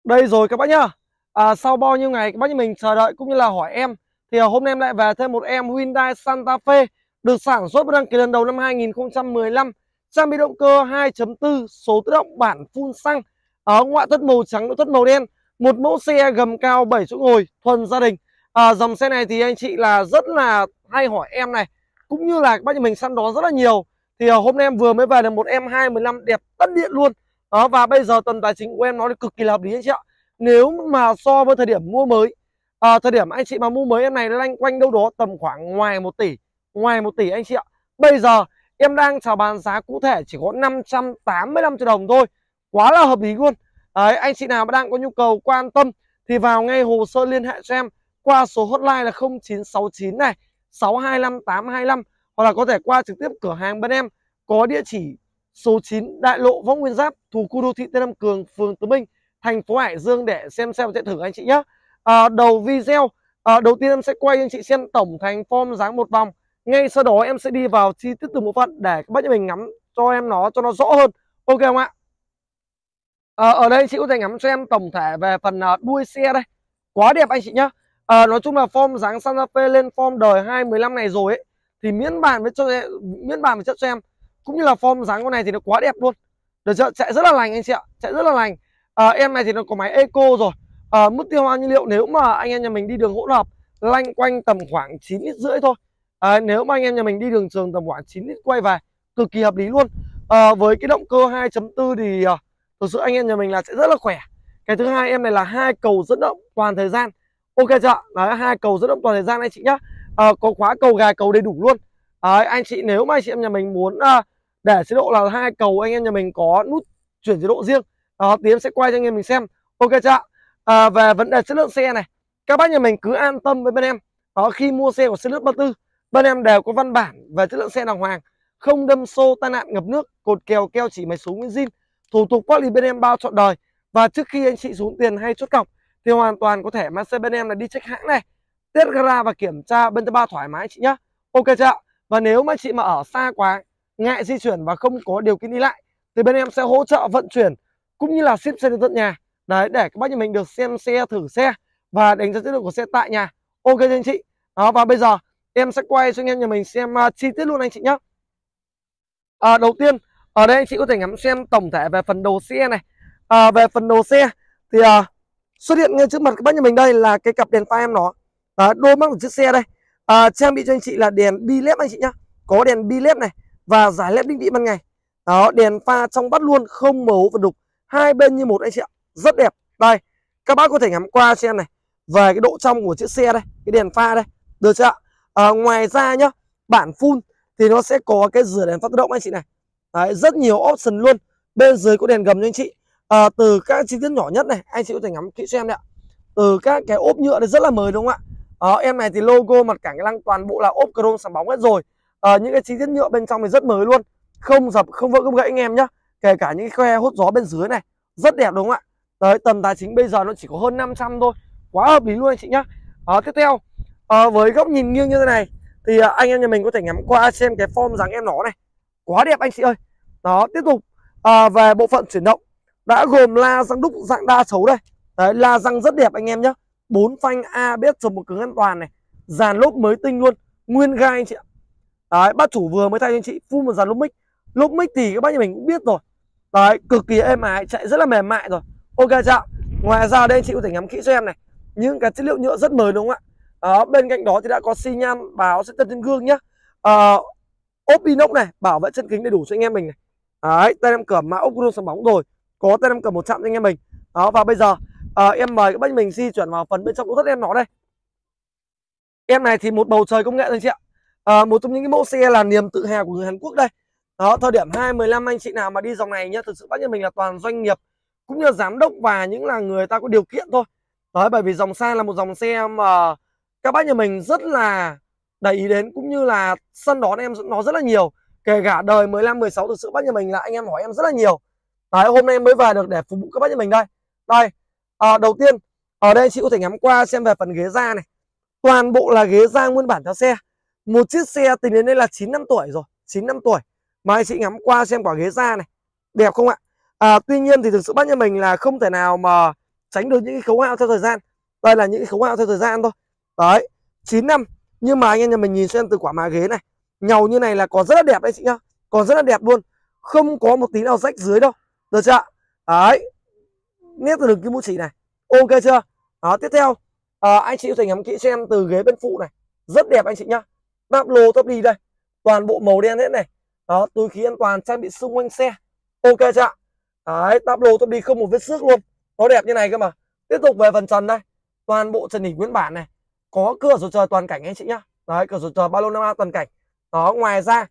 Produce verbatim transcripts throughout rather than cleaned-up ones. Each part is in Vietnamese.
Đây rồi các bác nhá. À, sau bao nhiêu ngày các bác như mình chờ đợi cũng như là hỏi em thì à, hôm nay em lại về thêm một em Hyundai Santa Fe được sản xuất và đăng ký lần đầu năm hai nghìn không trăm mười lăm, trang bị động cơ hai chấm bốn, số tự động bản phun xăng, ở ngoại thất màu trắng, nội thất màu đen, một mẫu xe gầm cao bảy chỗ ngồi thuần gia đình. À, dòng xe này thì anh chị là rất là hay hỏi em này, cũng như là các bác như mình săn đón rất là nhiều. Thì à, hôm nay em vừa mới về được một em hai mười lăm đẹp tất điện luôn. Đó, và bây giờ tầm tài chính của em nó cực kỳ là hợp lý anh chị ạ. Nếu mà so với thời điểm mua mới, à, thời điểm anh chị mà mua mới em này loanh quanh đâu đó tầm khoảng ngoài một tỷ, ngoài một tỷ anh chị ạ. Bây giờ em đang chào bán giá cụ thể chỉ có năm trăm tám mươi lăm triệu đồng thôi, quá là hợp lý luôn. Đấy, anh chị nào mà đang có nhu cầu quan tâm thì vào ngay hồ sơ liên hệ cho em qua số hotline là không chín sáu chín này sáu hai lăm tám hai lăm, hoặc là có thể qua trực tiếp cửa hàng bên em có địa chỉ số chín Đại lộ Võ Nguyên Giáp, thuộc khu đô thị Tân Nam Cường, phường Tứ Minh, thành phố Hải Dương để xem xe và chạy thử anh chị nhé. À, đầu video, à, đầu tiên em sẽ quay anh chị xem tổng thành form dáng một vòng. Ngay sau đó em sẽ đi vào chi tiết từng bộ phận để các bác nhà mình ngắm cho em nó cho nó rõ hơn. Ok không ạ? À, ở đây anh chị có thể ngắm cho em tổng thể về phần uh, đuôi xe đây. Quá đẹp anh chị nhá. À, nói chung là form dáng Santa Fe lên form đời hai mười lăm này rồi ấy thì miễn bàn với cho miễn bàn với chất cho em, cũng như là form dáng con này thì nó quá đẹp luôn. Được chưa? Chạy rất là lành anh chị ạ, chạy rất là lành. À, em này thì nó có máy eco rồi. À, mức tiêu hao nhiên liệu nếu mà anh em nhà mình đi đường hỗn hợp lanh quanh tầm khoảng chín lít rưỡi thôi. À, nếu mà anh em nhà mình đi đường trường tầm khoảng chín lít quay về, cực kỳ hợp lý luôn. À, với cái động cơ hai chấm bốn thì uh, thực sự anh em nhà mình là sẽ rất là khỏe. Cái thứ hai em này là hai cầu dẫn động toàn thời gian. Ok chưa? Đấy, hai cầu dẫn động toàn thời gian anh chị nhá. À, có khóa cầu gài cầu đầy đủ luôn. Đấy, anh chị nếu mà anh chị em nhà mình muốn uh, để chế độ là hai cầu, anh em nhà mình có nút chuyển chế độ riêng. Đó, tí em sẽ quay cho anh em mình xem. Ok chưa? À, về vấn đề chất lượng xe này, các bác nhà mình cứ an tâm với bên em. Đó, khi mua xe của xe lướt ba tư, bên em đều có văn bản về chất lượng xe đàng hoàng, không đâm xô, tai nạn, ngập nước, cột kèo, keo chỉ, máy số nguyên zin, thủ tục pháp lý bên em bao trọn đời. Và trước khi anh chị xuống tiền hay chốt cọc thì hoàn toàn có thể mang xe bên em là đi check hãng này, test gara và kiểm tra bên thứ ba thoải mái chị nhá. Ok chưa? Và nếu mà chị mà ở xa quá, ngại di chuyển và không có điều kiện đi lại thì bên em sẽ hỗ trợ vận chuyển cũng như là ship xe đến tận nhà. Đấy, để các bác nhà mình được xem xe, thử xe và đánh giá chất lượng của xe tại nhà. Ok anh chị. Đó, và bây giờ em sẽ quay cho anh em nhà mình xem uh, chi tiết luôn anh chị nhé. À, đầu tiên ở đây anh chị có thể ngắm xem tổng thể về phần đầu xe này. À, về phần đầu xe thì uh, xuất hiện ngay trước mặt các bác nhà mình đây là cái cặp đèn pha em nó. À, đôi mắt của chiếc xe đây. À, trang bị cho anh chị là đèn bi led anh chị nhá. Có đèn bi led này và giải led định vị ban ngày. Đó, đèn pha trong bắt luôn, không màu và đục, hai bên như một anh chị ạ, rất đẹp. Đây, các bác có thể ngắm qua xem này về cái độ trong của chiếc xe đây, cái đèn pha đây, được chưa ạ? À, ngoài ra nhá, bản full thì nó sẽ có cái rửa đèn pha tự động anh chị này. Đấy, rất nhiều option luôn. Bên dưới có đèn gầm cho anh chị. À, từ các chi tiết nhỏ nhất này, anh chị có thể ngắm kỹ cho em đấy ạ. Từ các cái ốp nhựa này rất là mới đúng không ạ? Đó, em này thì logo mặt cản cái lăng toàn bộ là ốp chrome sáng bóng hết rồi. À, những cái chi tiết nhựa bên trong thì rất mới luôn, không dập, không vỡ, không gãy anh em nhá. Kể cả những cái khoe hút gió bên dưới này, rất đẹp đúng không ạ? Đấy, tầm tài chính bây giờ nó chỉ có hơn năm trăm thôi, quá hợp lý luôn anh chị nhá. Đó, tiếp theo à, với góc nhìn nghiêng như thế này thì à, anh em nhà mình có thể ngắm qua xem cái form dáng em nó này, quá đẹp anh chị ơi. Đó, tiếp tục à, về bộ phận chuyển động đã gồm la răng đúc dạng đa chấu đây. Đấy, la răng rất đẹp anh em nhá. Bốn phanh a bê ét trồng một cứng an toàn này, dàn lốp mới tinh luôn, nguyên gai anh chị ạ. Đấy, bác chủ vừa mới thay cho anh chị full một dàn lốp mic. Lốp mic thì các bác nhà mình cũng biết rồi. Đấy, cực kỳ êm ái, chạy rất là mềm mại rồi. Ok chưa? Ngoài ra đây anh chị có thể ngắm kỹ cho em này, những cái chất liệu nhựa rất mới đúng không ạ? Đó, bên cạnh đó thì đã có xi nhan báo sẽ tân trên gương nhá. À, ốp inox này, bảo vệ chân kính đầy đủ cho anh em mình này. Đấy, tay em cầm mã ốp chrome sáng bóng rồi, có tay em cầm một chạm cho anh em mình. Đó, và bây giờ à, em mời các bác mình di chuyển vào phần bên trong nội thất em nó đây. Em này thì một bầu trời công nghệ anh chị ạ. À, một trong những cái mẫu xe là niềm tự hào của người Hàn Quốc đây. Đó, thời điểm hai mười lăm anh chị nào mà đi dòng này nhá, thực sự bác nhà mình là toàn doanh nghiệp cũng như là giám đốc và những là người ta có điều kiện thôi. Đấy, bởi vì dòng xe là một dòng xe mà các bác nhà mình rất là để ý đến, cũng như là săn đón em nó rất là nhiều. Kể cả đời mười lăm, mười sáu, thực sự bác nhà mình là anh em hỏi em rất là nhiều. Đấy, hôm nay mới về được để phục vụ các bác nhà mình đây. Đây, à, đầu tiên ở đây chị có thể ngắm qua xem về phần ghế da này. Toàn bộ là ghế da nguyên bản theo xe. Một chiếc xe tính đến đây là chín năm tuổi rồi, chín năm tuổi. Mà anh chị ngắm qua xem quả ghế da này, đẹp không ạ? À, tuy nhiên thì thực sự bác nhà mình là không thể nào mà tránh được những cái khấu hao theo thời gian. Đây là những cái khấu hao theo thời gian thôi. Đấy, chín năm. Nhưng mà anh em nhà mình nhìn xem từ quả má ghế này, nhàu như này là còn rất là đẹp đấy chị nhá. Còn rất là đẹp luôn. Không có một tí nào rách dưới đâu. Được chưa? Đấy. Nét từ đường kim mũi chỉ này. Ok chưa? Đó, tiếp theo à, anh chị có thể ngắm kỹ cho em từ ghế bên phụ này. Rất đẹp anh chị nhá. Táp lô táp đi đây. Toàn bộ màu đen hết này. Đó, túi khí an toàn trang bị xung quanh xe. Ok chưa? Đấy, táp lô táp đi không một vết xước luôn. Nó đẹp như này cơ mà. Tiếp tục về phần trần đây. Toàn bộ trần đỉnh nguyên bản này. Có cửa sổ trời toàn cảnh anh chị nhá. Đấy, cửa sổ trời ba lô năm A toàn cảnh. Đó, ngoài ra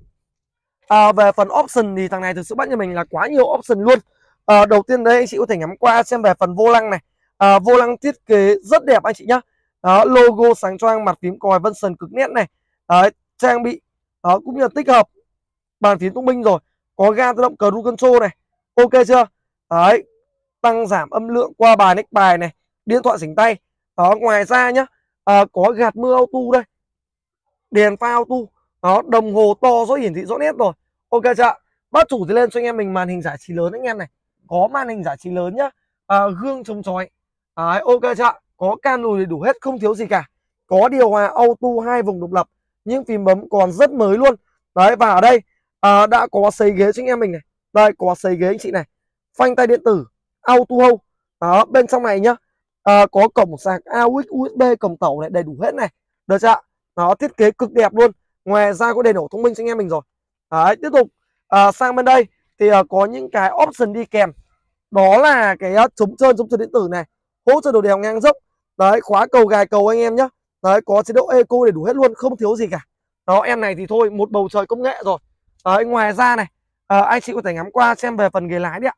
à, về phần option thì thằng này thực sự bắt như mình là quá nhiều option luôn. À, đầu tiên đây anh chị có thể ngắm qua xem về phần vô lăng này. À, vô lăng thiết kế rất đẹp anh chị nhá. Đó, logo sáng choang, mặt phím còi vân sần cực nét này. Đấy, trang bị đó cũng như là tích hợp bàn phím thông minh rồi. Có ga tự động cruise control này. Ok chưa? Đấy, tăng giảm âm lượng qua bài neck bài này, điện thoại xỉnh tay. Đó, ngoài ra nhá, à, có gạt mưa auto đây, đèn pha auto. Đó, đồng hồ to rõ hiển thị rõ nét rồi. Ok chưa? Bát chủ thì lên cho anh em mình màn hình giải trí lớn anh em này. Có màn hình giải trí lớn nhá. À, gương chống chói. Đấy, ok chưa? Có can lùi đầy đủ hết, không thiếu gì cả. Có điều hòa auto hai vùng độc lập, nhưng phím bấm còn rất mới luôn. Đấy, và ở đây à, đã có sấy ghế cho anh em mình này. Đây, có sấy ghế anh chị này. Phanh tay điện tử, auto hold. Đó, bên trong này nhá, à, có cổng sạc a u ích, u ét bê, cổng tẩu này đầy đủ hết này. Được chưa? Đó, thiết kế cực đẹp luôn. Ngoài ra có đèn nổ thông minh cho anh em mình rồi. Đấy, tiếp tục à, sang bên đây thì à, có những cái option đi kèm. Đó là cái uh, chống trơn, chống trơn điện tử này, hỗ trợ đồ đèo ngang dốc. Đấy, khóa cầu gài cầu anh em nhá. Đấy, có chế độ eco để đủ hết luôn, không thiếu gì cả. Đó, em này thì thôi, một bầu trời công nghệ rồi. Đấy, ngoài ra này, à, anh chị có thể ngắm qua xem về phần ghế lái đi ạ.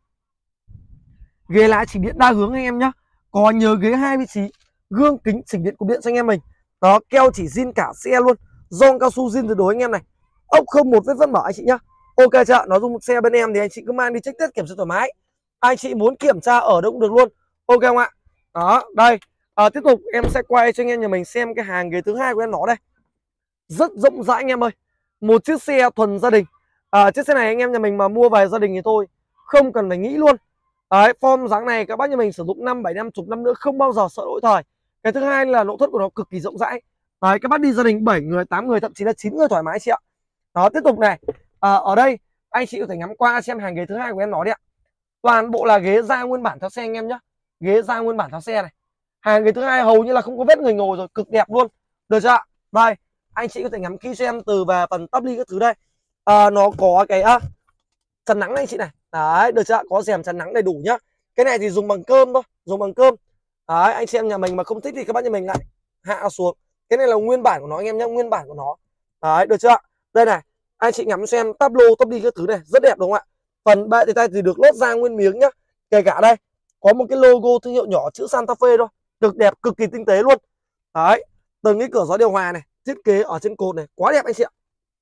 Ghế lái chỉnh điện đa hướng anh em nhá. Có nhớ ghế hai vị trí, gương kính chỉnh điện cục điện cho anh em mình. Đó, keo chỉ zin cả xe luôn, gioăng cao su zin tuyệt đối anh em này. Ốc không một vết vân mở anh chị nhá. Ok chưa? Nó dùng xe bên em thì anh chị cứ mang đi check test kiểm tra thoải mái. Anh chị muốn kiểm tra ở đâu cũng được luôn. Ok không ạ? Đó, đây. À, tiếp tục em sẽ quay cho anh em nhà mình xem cái hàng ghế thứ hai của em nó đây. Rất rộng rãi anh em ơi. Một chiếc xe thuần gia đình. À, chiếc xe này anh em nhà mình mà mua về gia đình thì thôi, không cần phải nghĩ luôn. Đấy, form dáng này các bác nhà mình sử dụng năm bảy năm chục năm nữa không bao giờ sợ lỗi thời. Cái thứ hai là nội thất của nó cực kỳ rộng rãi. Đấy, các bác đi gia đình bảy người, tám người, thậm chí là chín người thoải mái chị ạ. Đó, tiếp tục này. À, ở đây anh chị có thể ngắm qua xem hàng ghế thứ hai của em nó đi ạ. Toàn bộ là ghế da nguyên bản theo xe anh em nhé. Ghế da nguyên bản theo xe này. Hàng ghế thứ hai hầu như là không có vết người ngồi rồi, cực đẹp luôn. Được chưa? Đây, anh chị có thể ngắm kỹ cho em từ về phần tắp ly các thứ đây. À, nó có cái à, chắn nắng này anh chị này. Đấy, được chưa? Có rèm chắn nắng đầy đủ nhá. Cái này thì dùng bằng cơm thôi, dùng bằng cơm. Đấy, anh chị em nhà mình mà không thích thì các bác nhà mình lại hạ xuống. Cái này là nguyên bản của nó anh em nhé, nguyên bản của nó. Đấy, được chưa? Đây này, anh chị ngắm xem tắp lô, tắp ly các thứ này, rất đẹp đúng không ạ? Phần bệ thì tay thì được lót da nguyên miếng nhá. Kể cả đây có một cái logo thương hiệu nhỏ chữ Santa Fe thôi, cực đẹp, cực kỳ tinh tế luôn. Đấy, từng cái cửa gió điều hòa này, thiết kế ở trên cột này quá đẹp anh chị ạ.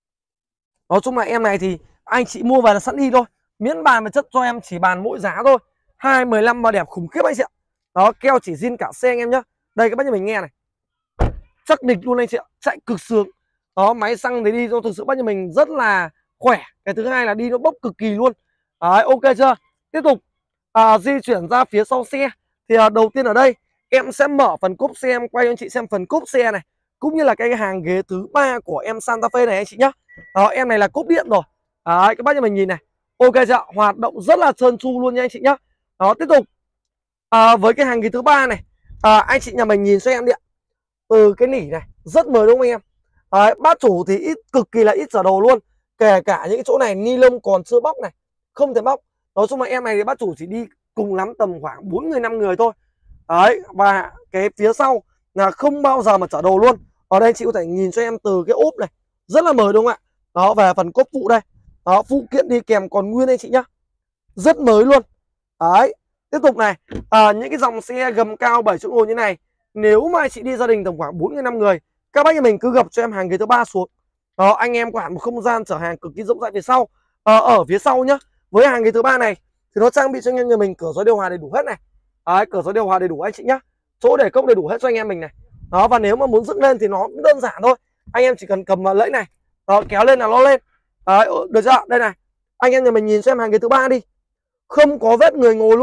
Nói chung là em này thì anh chị mua về là sẵn đi thôi, miễn bàn và chất cho em chỉ bàn mỗi giá thôi. Hai mười lăm mà đẹp khủng khiếp anh chị ạ. Đó, keo chỉ zin cả xe anh em nhá. Đây các bác nhà mình nghe này, chắc địch luôn anh chị ạ, chạy cực sướng. Đó, máy xăng thì đi cho thực sự bác nhà mình rất là khỏe. Cái thứ hai là đi nó bốc cực kỳ luôn. Đấy, ok chưa? Tiếp tục à, di chuyển ra phía sau xe thì à, đầu tiên ở đây em sẽ mở phần cốp xe, em quay cho anh chị xem phần cốp xe này, cũng như là cái hàng ghế thứ ba của em Santa Fe này anh chị nhá. Đó, em này là cốp điện rồi. Đấy, các bác nhà mình nhìn này, ok chưa? Hoạt động rất là trơn tru luôn nha anh chị nhá. Đó, tiếp tục à, với cái hàng ghế thứ ba này, à, anh chị nhà mình nhìn cho em đi ạ. Từ cái nỉ này rất mới đúng không anh em? Đấy, bát chủ thì ít, cực kỳ là ít trở đồ luôn. Kể cả những cái chỗ này ni lông còn chưa bóc này, không thể bóc. Nói chung là em này thì bát chủ chỉ đi cùng lắm tầm khoảng bốn người năm người thôi. Đấy, và cái phía sau là không bao giờ mà chở đồ luôn. Ở đây chị có thể nhìn cho em từ cái ốp này, rất là mới đúng không ạ? Đó, về phần cốp phụ đây. Đó, phụ kiện đi kèm còn nguyên anh chị nhá. Rất mới luôn. Đấy, tiếp tục này, à, những cái dòng xe gầm cao bảy chỗ ngồi như này, nếu mà chị đi gia đình tầm khoảng bốn người năm người, các bác nhà mình cứ gập cho em hàng ghế thứ ba xuống. Đó, anh em có hẳn một không gian chở hàng cực kỳ rộng rãi phía sau. À, ở phía sau nhá, với hàng ghế thứ ba này thì nó trang bị cho anh em nhà mình cửa gió điều hòa đầy đủ hết này. Đấy, cửa gió điều hòa đầy đủ anh chị nhá. Chỗ để cốc đầy đủ hết cho anh em mình này. Đó, và nếu mà muốn dựng lên thì nó cũng đơn giản thôi. Anh em chỉ cần cầm lẫy này, đó, kéo lên là nó lên. Đấy, được chưa? Đây này, anh em nhà mình nhìn xem hàng ghế thứ ba đi, không có vết người ngồi luôn.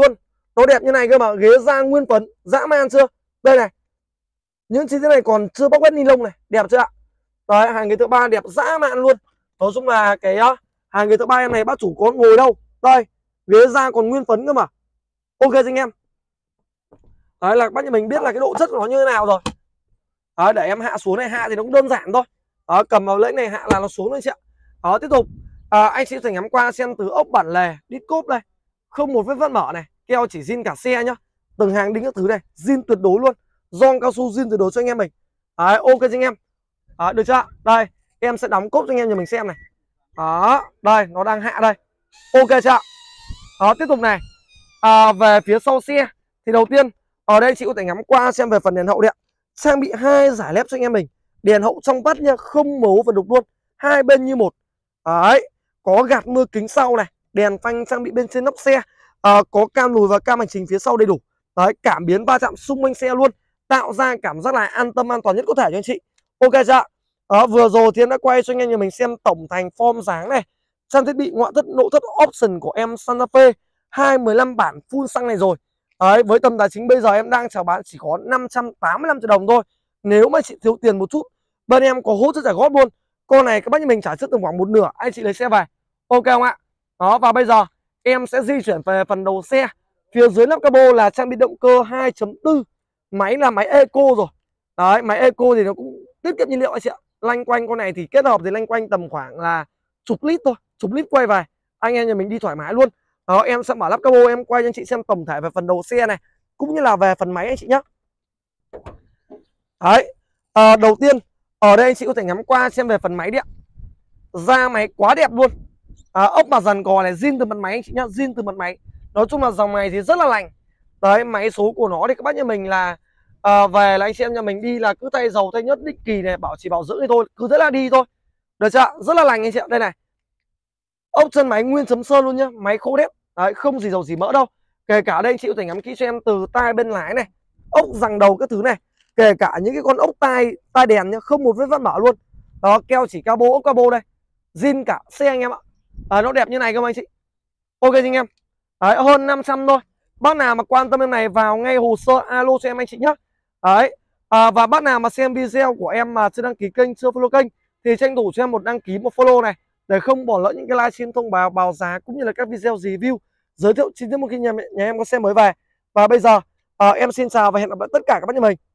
Nó đẹp như này cơ mà, ghế da nguyên phấn, dã man chưa? Đây này, những chi tiết này còn chưa bóc hết ni lông này, đẹp chưa ạ? Đấy, hàng ghế thứ ba đẹp dã man luôn. Nói chung là cái uh, hàng ghế thứ ba em này bác chủ có ngồi đâu. Đây, ghế da còn nguyên phấn cơ mà. Ok anh em. Đấy là bác nhà mình biết là cái độ chất của nó như thế nào rồi. Đấy, để em hạ xuống này, hạ thì nó cũng đơn giản thôi. Đó, cầm vào lẫy này hạ là nó xuống thôi chị ạ. Đó, tiếp tục à, anh chị có thể ngắm qua xem từ ốc bản lề, đít cốp đây, không một vết vân mở này, keo chỉ zin cả xe nhá, từng hàng đính các thứ này zin tuyệt đối luôn, gioăng cao su zin tuyệt đối cho anh em mình. Đấy, ok cho anh em. Đó, được chưa? Đây, em sẽ đóng cốp cho anh em nhà mình xem này. Đó, đây nó đang hạ đây. Ok chưa? Đó, tiếp tục này. À, về phía sau xe thì đầu tiên ở đây chị có thể ngắm qua xem về phần đèn hậu điện, trang bị hai giải led cho anh em mình. Đèn hậu trong vắt nha, không màu và đục luôn, hai bên như một. Đấy, có gạt mưa kính sau này, đèn phanh trang bị bên trên nóc xe, à, có cam lùi và cam hành trình phía sau đầy đủ. Đấy, cảm biến va chạm xung quanh xe luôn, tạo ra cảm giác là an tâm an toàn nhất có thể cho anh chị. Ok chưa? Đó, vừa rồi thì em đã quay cho anh em nhà mình xem tổng thành form dáng này, trang thiết bị ngoại thất nội thất option của em Santa Fe hai mười lăm bản full xăng này rồi. Đấy, với tầm tài chính bây giờ em đang chào bán chỉ có năm trăm tám mươi lăm triệu đồng thôi. Nếu mà chị thiếu tiền một chút, bên em có hỗ trợ trả góp luôn. Con này các bác nhà mình trả trước tầm khoảng một nửa, anh chị lấy xe về. Ok không ạ? Đó, và bây giờ em sẽ di chuyển về phần đầu xe. Phía dưới nắp capo là trang bị động cơ hai chấm bốn, máy là máy eco rồi. Đấy, máy eco thì nó cũng tiết kiệm nhiên liệu anh chị ạ. Lanh quanh con này thì kết hợp thì lanh quanh tầm khoảng là chục lít thôi, chục lít quay về, anh em nhà mình đi thoải mái luôn. Đó, em sẽ mở lắp capo em quay cho anh chị xem tổng thể về phần đầu xe này, cũng như là về phần máy anh chị nhé. Đấy, à, đầu tiên ở đây anh chị có thể ngắm qua xem về phần máy điện, da máy quá đẹp luôn. À, ốc mặt dàn cò này zin từ mặt máy anh chị nhá, zin từ mặt máy. Nói chung là dòng này thì rất là lành. Đấy, máy số của nó thì các bác nhà mình là à, về là anh chị em nhà mình đi là cứ thay dầu thay nhớt định kỳ này, bảo chỉ bảo dưỡng thì thôi, cứ thế là đi thôi. Được chưa? Rất là lành anh chị ạ. Đây này, ốc chân máy nguyên chấm sơn luôn nhá, máy khô đét. Đấy, không gì dầu gì mỡ đâu. Kể cả đây chị có thể ngắm kỹ cho em từ tai bên lái này, ốc rằng đầu các thứ này, kể cả những cái con ốc tai tai đèn nhá, không một vết vân mở luôn. Đó, keo chỉ cabo, ốc cabo đây, zin cả xe anh em ạ. À, nó đẹp như này cơ mà anh chị. Ok anh em. Đấy, hơn năm trăm thôi. Bác nào mà quan tâm em này vào ngay hồ sơ alo cho em anh chị nhé. Đấy, à, và bác nào mà xem video của em mà chưa đăng ký kênh, chưa follow kênh thì tranh thủ cho em một đăng ký, một follow này, để không bỏ lỡ những cái livestream thông báo báo giá cũng như là các video review giới thiệu chi tiết một khi nhà, nhà em có xe mới về. Và bây giờ à, em xin chào và hẹn gặp lại tất cả các bác nhà mình.